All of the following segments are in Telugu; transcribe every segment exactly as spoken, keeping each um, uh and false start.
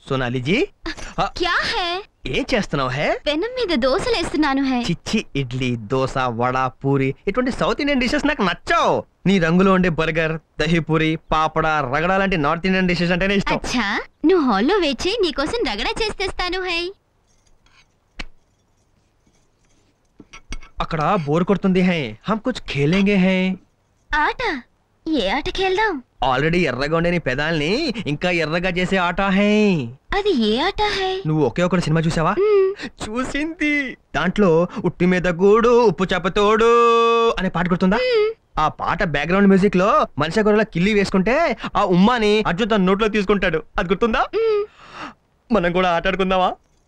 సోనాలి జీ క్యా హై ఏం చేస్తున్నావు హే పెనం మీద దోశలు వేస్తున్నాను హై చిచ్చి ఇడ్లీ దోశ వడ పూరి ఇటువంటి సౌత్ ఇండియన్ డిషెస్ నాకు నచ్చావు నీ రంగులో ఉండే బర్గర్ దహి పూరి పాపడ రగడ లాంటి నార్త్ ఇండియన్ డిషెస్ అంటేనే ఇష్టం అచ్చా నువ్వు హాల్లో వేచి నీకోసం రగడ చేస్తేస్తాను హై అక్కడ బోర్ కొడుతుంది హై హమ్ కుచ్ ఖేలేంగే హై ఆట ఏ ఆట ఖేల్దాం ఆల్రెడీ ఎర్రగా ఉండే నీ పెదాల్ని ఇంకా ఎర్రగా చేసే ఆట హై అది ఏ ఆట హై నువ్వు ఒకే ఒక సినిమా చూసావా చూసింది దాంట్లో ఉట్టి మీద గూడు ఉప్పు చేపతోడు అనే పాట గుర్తుందా ఆ పాట బ్యాక్గ్రౌండ్ మ్యూజిక్ లో మనిషి గొర్రెల కిల్లి వేసుకుంటే ఆ ఉమ్మాని అర్జున్ తన నోట్లో తీసుకుంటాడు అది గుర్తుందా మనం కూడా ఆట ఆడుకుందామా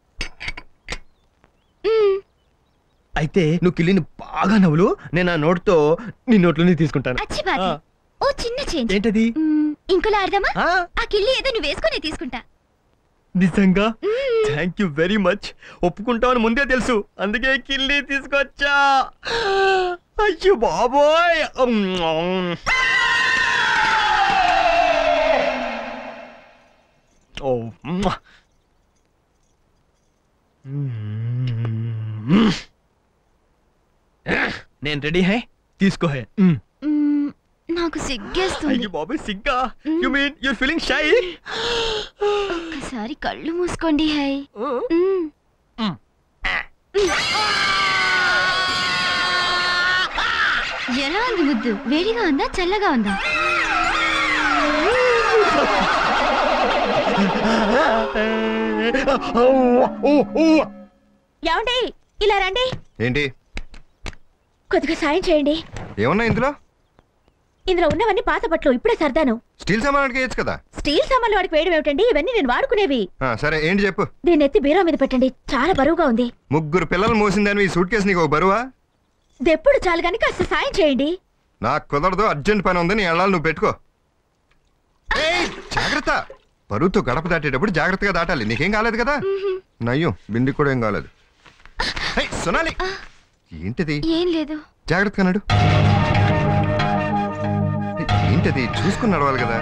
అయితే నువ్వు కిల్లిని బాగా నవ్వులు నేను ఆ నోట్తో నీ నోట్లోని తీసుకుంటాను ఓ చిన్న చేంజ్ ఏంటది ఇంకోలా ఆడదామా ఆ కిల్లి ఏదో నువ్వు వేసుకునే తీసుకుంటా నిజంగా థ్యాంక్ యూ వెరీ మచ్ ఒప్పుకుంటావని ముందే తెలుసు అందుకే కిల్లి తీసుకొచ్చా అయ్యో బాబోయ్ ఓ నేను రెడీ హై తీసుకో హై నాకు సిగ్గేస్తుంది అయ్యో బాబోయ్ సిగ్గా you mean you are feeling shy ఒక్కసారి కళ్ళు మూసుకోండి హై ఎలా ఉంది ముద్దు వేడిగా ఉందా చల్లగా ఉందా ఏమండి ఇలా రండి ఏంటి కొద్దిగా సాయం చేయండి ఏమన్నా ఇందులో ఇందులో ఉన్నవన్నీ పాత బట్టలు ఇప్పుడే సర్దాను స్టీల్ సామాన్ వేయచ్చు కదా స్టీల్ సామాన్లు వాడికి వేయడం ఏమిటండి ఇవన్నీ నేను వాడుకునేవి సరే ఏంటి చెప్పు దీన్ని ఎత్తి బీరో మీద పెట్టండి చాలా బరువుగా ఉంది ముగ్గురు పిల్లలు మోసిందని ఈ సూట్ కేసు నీకు ఒక బరువా దెప్పుడు చాలు కానీ కాస్త సాయం చేయండి నాకు కుదరదు అర్జెంట్ పని ఉంది నీ వెళ్ళాలి నువ్వు పెట్టుకో జాగ్రత్త బరువుతో గడప దాటేటప్పుడు జాగ్రత్తగా దాటాలి నీకేం కాలేదు కదా నయ్యం బింది కూడా ఏం కాలేదు సోనాలి ఏంటిది ఏం లేదు జాగ్రత్తగా నడు ఏంటది చూసుకుని నడవాలి కదా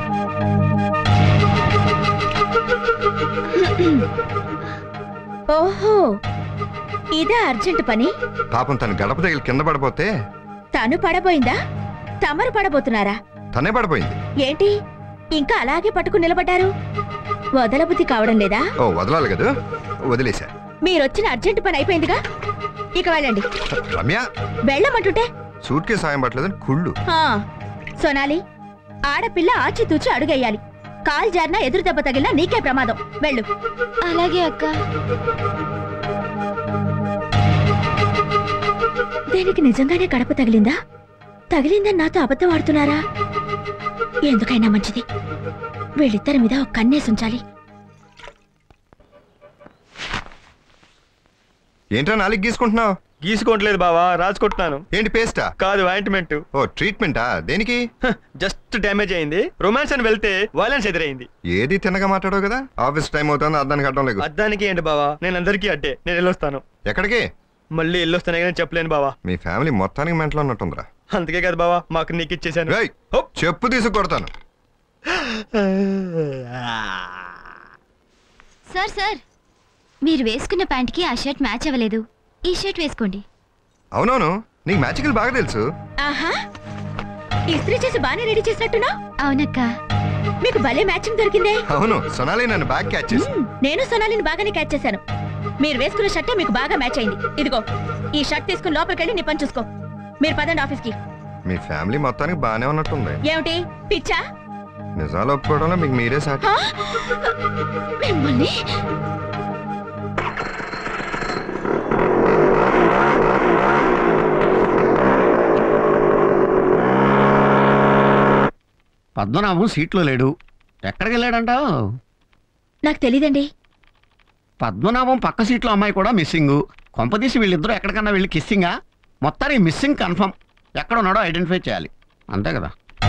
ఓహో ఇదే అర్జెంట్ పని పాపం తను గడప దగ్గర కింద పడిపోతే తను పడబోయిందా తమరు పడబోతున్నారా తనే పడిపోయింది ఏంటి ఇంకా అలాగే పట్టుకుని నిలబడ్డారు వదలబుద్ధి కావడం లేదా ఓ వదలాలి కదా వదిలేశా మీరొచ్చిన అర్జెంట్ పని అయిపోయిందిగా ఇక వెళ్ళండి రమ్య వెళ్ళమంటుంటే సూట్ కేసు సాయం పట్టలేదని కుళ్ళు సోనాలి ఆడపిల్ల ఆచితూచి అడుగేయాలి కాల్ జారినా ఎదురు దెబ్బ తగిలినా నీకే ప్రమాదం వెళ్ళు అలాగే అక్క దీనికి నిజంగానే గడప తగిలిందా తగిలిందని నాతో అబద్ధం ఆడుతున్నారా ఎందుకైనా మంచిది వీళ్ళిద్దరి మీద ఒక కన్నేసి ఉంచాలి ఏంట్రా నాలుగు గీసుకుంటున్నావు గీసుకోవట్లేదు బావా రాసుకుంటున్నాను ఏంటి పేస్టా కాదు ఆయింట్మెంట్ ఓ ట్రీట్మెంటా దేనికి జస్ట్ డ్యామేజ్ అయింది రొమాన్స్ అని వెళ్తే వైలెన్స్ ఎదురైంది ఏది తిన్నగా మాట్లాడవు కదా ఆఫీస్ టైం అవుతుంది అద్దానికి అడ్డం లేదు అద్దానికి ఏంటి బావా నేను అందరికీ అడ్డే నేను వెళ్ళొస్తాను ఎక్కడికి మళ్ళీ వెళ్ళొస్తానే కానీ చెప్పలేను బావా మీ ఫ్యామిలీ మొత్తానికి మెంటలో ఉన్నట్టుందిరా అందుకే కదా బావా మాకు నీకు ఇచ్చేసాను చెప్పు తీసుకొడతాను సార్ సార్ మీరు వేసుకున్న ప్యాంట్కి ఆ షర్ట్ మ్యాచ్ అవ్వలేదు ఈ షర్ట్ వేసుకోండి అవునవును నీకు మ్యాజికల్ బాగా తెలుసు ఆహా ఇస్త్రీ చేసి బాగానే రెడీ చేసినట్టునా అవునక్క మీకు భలే మ్యాచింగ్ దొరికిందే అవును సొనాలి నన్ను బాగా క్యాచ్ చేసి నేను సొనాలిని బాగానే క్యాచ్ చేశాను మీరు వేసుకున్న షర్టే మీకు బాగా మ్యాచ్ అయింది ఇదిగో ఈ షర్ట్ తీసుకుని లోపలికి వెళ్ళి నీ పని చూసుకో మీరు పదండి ఆఫీస్కి మీ ఫ్యామిలీ మొత్తానికి బాగానే ఉన్నట్టుంది ఏమిటి పిచ్చా నిజాలు ఒప్పుకోవడంలో మీకు మీరే సాటి మిమ్మల్ని పద్మనాభం సీట్లో లేడు ఎక్కడికి వెళ్ళాడంటావు నాకు తెలీదండి పద్మనాభం పక్క సీట్లో అమ్మాయి కూడా మిస్సింగ్ కొంపదీసి వీళ్ళిద్దరూ ఎక్కడికన్నా వెళ్ళి కిస్సింగా మొత్తానికి మిస్సింగ్ కన్ఫర్మ్ ఎక్కడ ఉన్నాడో ఐడెంటిఫై చేయాలి అంతే కదా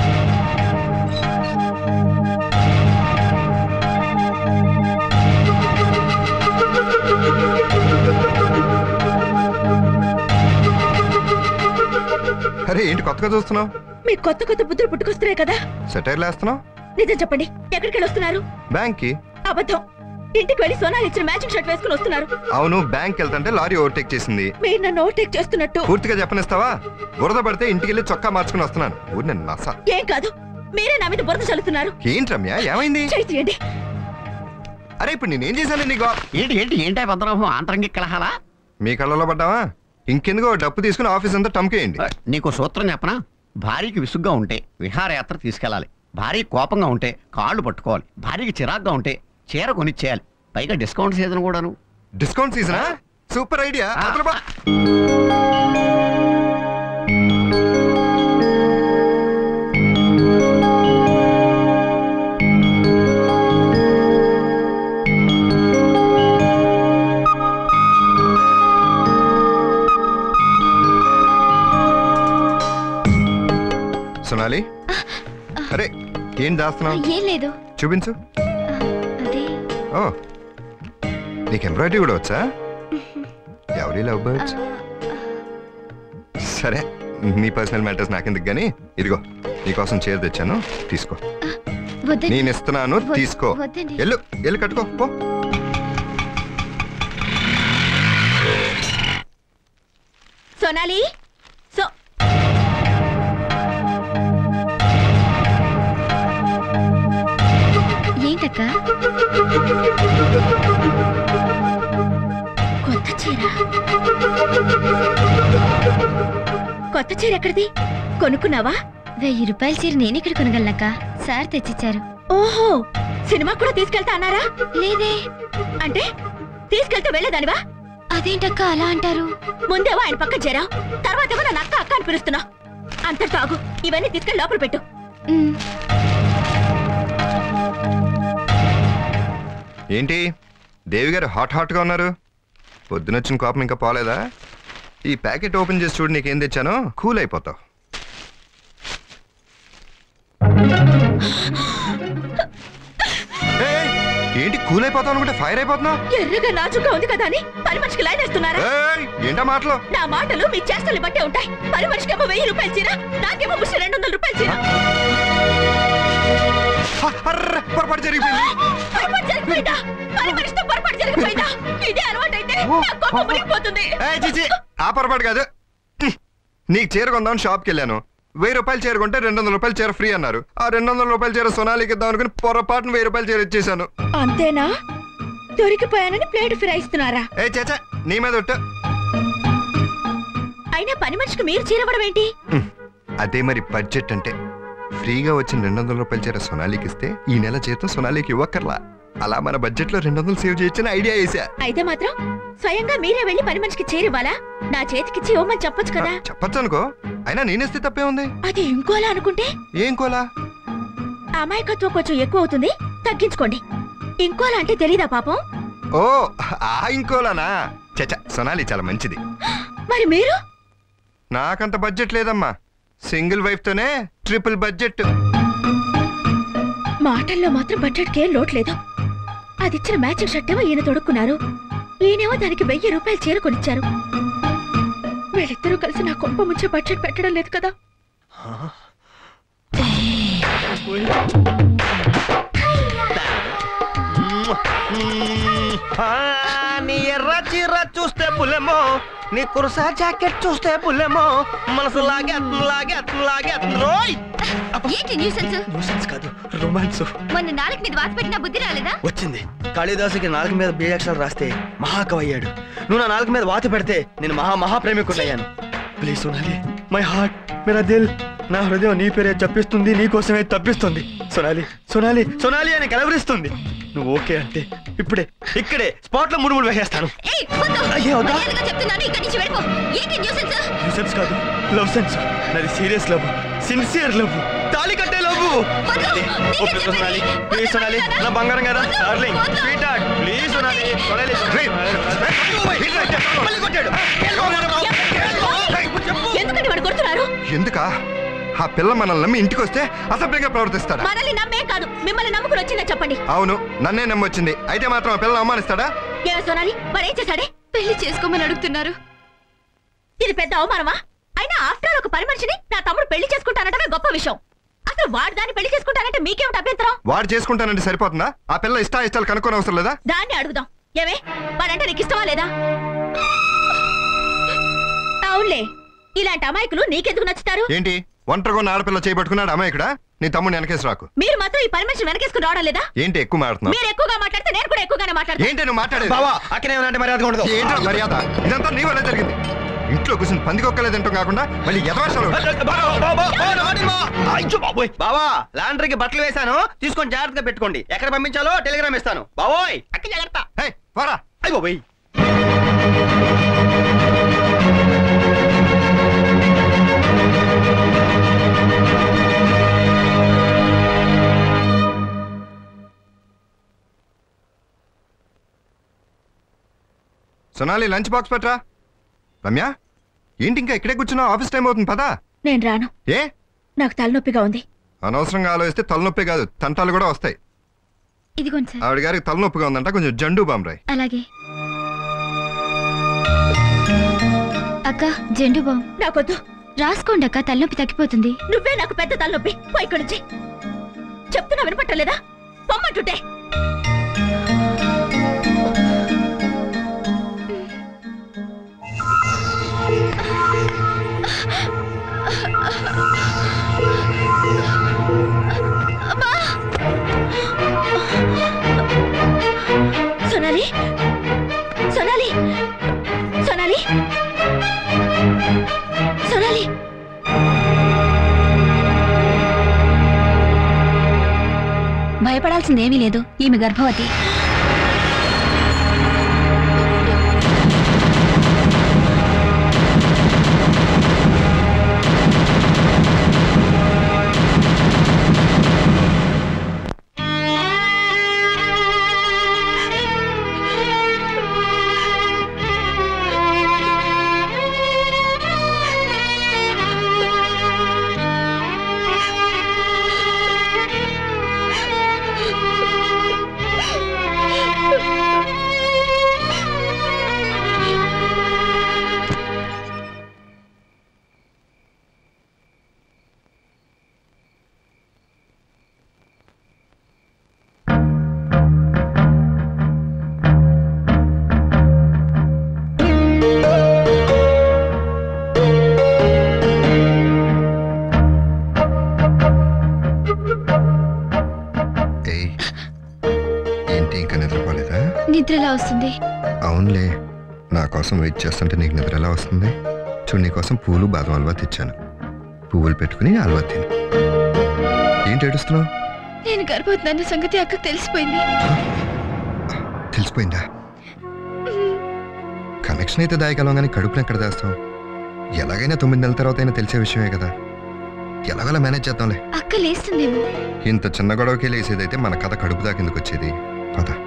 అరే ఏంటి కొత్తగా చూస్తున్నావు మీకు కొత్త కొత్త బుద్ధులు పుట్టుకొస్తున్నాయి కదా సెటైర్లు వేస్తున్నావు నిజం చెప్పండి ఎక్కడికి వెళ్ళొస్తున్నారు బ్యాంక్ కి అబద్ధం ఇంటికి వెళ్ళి సోనాలి ఇచ్చిన మ్యాచింగ్ షర్ట్ వేసుకుని వస్తున్నారు. అవును, బ్యాంక్ వెళ్తుంటే లారీ ఓవర్టేక్ చేసింది. మీరు నన్ను ఓవర్టేక్ చేస్తున్నట్టు. పూర్తిగా చెప్పనిస్తావా? బురద పడితే ఇంటికి వెళ్ళి చొక్కా మార్చుకుని వస్తున్నాను. ఊరి నేను నస. ఏం కాదు, మీరే నా మీద బురద చల్లుతున్నారు. ఏంటి రమ్య, ఏమైంది? చేయండి. అరే ఇప్పుడు నేనేం చేశాను నీకు? ఏంటి ఏంటి ఏంటి పద్మనాభం ఆంతరంగిక కలహాలా? మీ కళ్ళలో పడ్డావా? ఇంకెందుకో డబ్బు తీసుకుని ఆఫీస్ అంతా టమ్కేయండి. నీకు సూత్రం చెప్పనా? భార్యకి విసుగ్గా ఉంటే విహారయాత్ర తీసుకెళ్ళాలి. భార్య కోపంగా ఉంటే కాళ్ళు పట్టుకోవాలి. భార్యకి చిరాగ్గా ఉంటే చీర కొనిచ్చేయాలి. పైగా డిస్కౌంట్ సీజన్ కూడాను. డిస్కౌంట్ సీజనా? Super idea. సోనాలి, అరే ఏం దాస్తున్నావు? ఏం లేదు. చూపించు. ఓ, నీకు ఎంబ్రాయిడరీ కూడా వచ్చా? ఎవరి లవ్ బర్డ్స్? సరే, నీ పర్సనల్ మ్యాటర్స్ నాకెందుకు గానీ, ఇదిగో నీకోసం చీర తెచ్చాను, తీసుకో. నేను ఇస్తున్నాను, తీసుకో. ఎల్లు ఎల్లు కట్టుకో పో. సోనాలి, సో ఏంటక్క? కొత్త చీర. కొత్త చీర ఎక్కడిది? కొనుక్కున్నావా? వెయ్యి రూపాయల చీర నేను ఇక్కడ కొనగలనక్క, సార్ తెచ్చిచ్చారు. ఓహో, సినిమా కూడా తీసుకెళ్తా అన్నారా? లేదే. అంటే తీసుకెళ్తే వెళ్ళేదానివా? అదేంటక్క అలా అంటారు? ముందేవో ఆయన పక్క చేరావు, తర్వాత ఏమో నన్ను అక్క అక్క అని పిలుస్తున్నా. అంతటితో ఆగు, ఇవన్నీ తీసుకెళ్ళి లోపల పెట్టు. ఏంటి దేవి గారు హాట్ హాట్ గా ఉన్నారు? పొద్దునొచ్చిన కోపం ఇంకా పోలేదా? ఈ ప్యాకెట్ ఓపెన్ చేసి చూడు, నీకేం తెచ్చానో కూల్ అయిపోతావు. ఏంటి కూల్ అయిపోతావు అనుకుంటే ఫైర్ అయిపోతున్నావు? ఎర్రగా నాచుగా ఉంది కదా అని పని మనిషికి లైన్ వేస్తున్నారా? ఏంటా మాటలు? నా మాటలు మీ చేష్టలు బట్టే ఉంటాయి. పని మనిషికేమో వెయ్యి రూపాయలు చీర, నాకేమో ముసి రెండు వందల రూపాయలు చీర. పొరపాటు జరిగిపోయింది. పొరపాటు జరిగిపోయిందా? పని మనిషితో పొరపాటు జరిగిపోయిందా? ఇదే అలవాటు అయితే నా కోపం మునిగిపోతుంది. ఆ పొరపాటు కాదు. నీకు చీర కొందామని షాప్కి వెళ్ళాను. వెయ్యి రూపాయలు చీర కొంటే రెండు వందల రూపాయలు చీర ఫ్రీ అన్నారు. ఆ రెండు వందల రూపాయల చీర సోనాలికి ఇద్దాం అనుకుని పొరపాటును వెయ్యి రూపాయలు చీర ఇచ్చేసాను. అంతేనా? దొరికిపోయానని ప్లేట్ ఫిరాయిస్తున్నారా? ఏ చేచా, నీ మీద ఒట్టు. అయినా పని మనిషికి మీరు చీర ఇవ్వడం ఏంటి? అదే మరి బడ్జెట్ అంటే. ఫ్రీగా వచ్చిన రెండు వందల రూపాయల చీర సోనాలికి ఇస్తే ఈ నెల జీతం సోనాలికి ఇవ్వక్కర్లా. అలా మన బడ్జెట్ లో రెండు వందలు సేవ్ చేయొచ్చని ఐడియా వేసా. అయితే మాత్రం స్వయంగా మీరే వెళ్ళి పని మనిషికి చీర ఇవ్వాలా? నా చేతికిచ్చి ఇవ్వమని చెప్పొచ్చు కదా. చెప్పచ్చు అనుకో, అయినా నేనేస్తే తప్పే ఉంది. అది ఇంకోలా అనుకుంటే? ఏం కోలా? అమాయకత్వం కొంచెం ఎక్కువ అవుతుంది, తగ్గించుకోండి. ఇంకోలా అంటే తెలీదా పాపం? ఓ ఆ ఇంకోలానా? చచ్చా, సోనాలి చాలా మంచిది. మరి మీరు? నాకంత బడ్జెట్ లేదమ్మా. సింగిల్ వైఫ్ తోనే ట్రిపుల్ బడ్జెట్. మాటల్లో మాత్రం బడ్జెట్కి ఏం లోటు లేదు. అది ఇచ్చిన మ్యాచింగ్ షర్ట్ ఏమో ఈయన తొడుక్కున్నారు, ఈయనేమో దానికి వెయ్యి రూపాయలు చీర కొనిచ్చారు. వీళ్ళిద్దరూ కలిసి నా కొంప ముంచే బడ్జెట్ పెట్టడం లేదు కదా. నీ ఎర్ర చీర చూస్తే పులెమో, నీ కుర్సా జాకెట్ చూస్తే పులెమో, మనసు లాగే అతను లాగే అతను లాగే అతను. ఏంటి న్యూసెన్స్? న్యూసెన్స్ కాదు, రొమాన్స్. మొన్న నాలుగు మీద వాత పెట్టినా బుద్ధి రాలేదా? వచ్చింది. కాళిదాసుకి నాలుగు మీద బీజాక్షరాలు రాస్తే మహాకవి అయ్యాడు. నువ్వు నా నాలుగు మీద వాత పెడితే నేను మహా మహాప్రేమికుడయ్యాను. ప్లీజ్ సోనాలి, మై హార్ట్, మేరా దిల్, నా హృదయం నీ పేరే చెప్పిస్తుంది, నీ కోసమే తప్పిస్తుంది. సోనాలి సోనాలి సోనాలి అని కలవరిస్తుంది. నువ్వు ఓకే అంటే ఇప్పుడే ఇక్కడే స్పాట్ లో మూడు మూడు వేసేస్తాను. న్యూసెన్స్ కాదు, లవ్ సెన్స్. నాది సీరియస్ లవ్, సిన్సియర్ లవ్, తాళి కట్టే love. Okay Sonali, please Sonali, నా బంగారం కదా, darling, sweetheart, please Sonali. ఎందుకంటే వాడు కొడుతున్నారు? ఎందుకా? ఆ పిల్ల మనల్ని నమ్మి ఇంటికి వస్తే అసభ్యంగా ప్రవర్తిస్తాడా? మనల్ని నమ్మే కాదు, మిమ్మల్ని నమ్ముకుని వచ్చిందా చెప్పండి. అవును, నన్నే నమ్మొచ్చింది. అయితే మాత్రం ఆ పిల్లలు అవమానిస్తాడా? ఏ సోనాలి, మరి ఏం చేశాడే? పెళ్లి చేసుకోమని అడుగుతున్నారు. ఇది పెద్ద అవమానమా? అయినా ఆఫ్టర్ ఒక పని మనిషిని నా తమ్ముడు పెళ్లి చేసుకుంటానటమే గొప్ప విషయం. అసలు వాడు దాన్ని పెళ్లి చేసుకుంటానంటే మీకేమిటి అభ్యంతరం? వాడు చేసుకుంటానంటే సరిపోతుందా? ఆ పిల్ల ఇష్టా ఇష్టాలు కనుక్కోని అవసరం లేదా? దాన్ని అడుగుదాం. ఏమే వాడంటే నీకు ఇష్టమా లేదా? అవునులే, ఇలాంటి అమాయకులు నీకెందుకు నచ్చుతారు? ఏంటి ఒంటరిగా ఉన్న ఆడపిల్ల చేయబట్టుకున్నాడు అమ్మాయికుడా? నీ తమ్ముడు వెనకేసి రాకు. మీరు మాత్రం ఈ పర్మిషన్ వెనకేసుకుని రావడం లేదా? ఏంటి ఎక్కువ మాట్లాడుతున్నావు? మీరు ఎక్కువగా మాట్లాడితే నేను కూడా ఎక్కువగానే మాట్లాడతాను. ఏంటి నువ్వు మాట్లాడేది? బావా అక్కడే ఉన్నట్టు మర్యాద ఉండదు. ఏంటో మర్యాద? ఇదంతా నీ వల్ల జరిగింది. ఇంట్లో కూర్చొని పందికొక్కలేదంటూ కాకుండా మళ్ళీ ఎదవర్షాలు. బావా లాండ్రీకి బట్టలు వేశాను, తీసుకొని జాగ్రత్తగా పెట్టుకోండి. ఎక్కడ పంపించాలో టెలిగ్రామ్ ఇస్తాను. బావోయ్ అక్క జాగ్రత్త. హే పోరా. అయ్యో బాబోయ్. సొనాలి లంచ్ బాక్స్ పెట్టరా. రమ్య ఏంటి ఇంకా ఇక్కడే కూర్చున్నావు? ఆఫీస్ టైం అవుతుంది పదా. నేను రాను, ఏ నాకు తలనొప్పిగా ఉంది. అనవసరంగా ఆలోచిస్తే తలనొప్పి కాదు తంటాలు కూడా వస్తాయి. ఇదిగోండి సార్. ఆవిడ గారికి తలనొప్పిగా ఉందంట, కొంచెం జండు బాంబ్రాయ్. అలాగే. అక్క జెండు బామ్ నాకొద్దు. రాసుకోండి అక్క, తలనొప్పి తగ్గిపోతుంది. నువ్వే నాకు పెద్ద తలనొప్పి. పో ఇక్కడి నుంచి. చెప్తున్నా వినపట్టలేదా? పొమ్మంటుంటే. సోనాలి, సోనాలి, సోనాలి, సోనాలి. భయపడాల్సిందేమీ లేదు, ఈమె గర్భవతి. నిద్రలా వస్తుంది. అవునులే, నా కోసం వెయిట్ చేస్తుంటే నీకు నిద్ర ఎలా వస్తుంది? చూడు, నీ కోసం పూలు బాదం హల్వా తెచ్చాను. పువ్వులు పెట్టుకుని హల్వా తిని. ఏంటి ఏడుస్తున్నావు? నేను గర్భవతి అన్న సంగతి అక్కకు తెలిసిపోయింది. తెలిసిపోయిందా? కనెక్షన్ అయితే దాయగలం కానీ కడుపుని ఎక్కడ దాస్తాం? ఎలాగైనా తొమ్మిది నెలల తర్వాత అయినా తెలిసే విషయమే కదా. ఎలాగోలా మేనేజ్ చేద్దాంలే. అక్క లేస్తుందేమో. ఇంత చిన్న గొడవకి లేసేదైతే మన కథ కడుపు దాకెందుకు వచ్చేది? పద.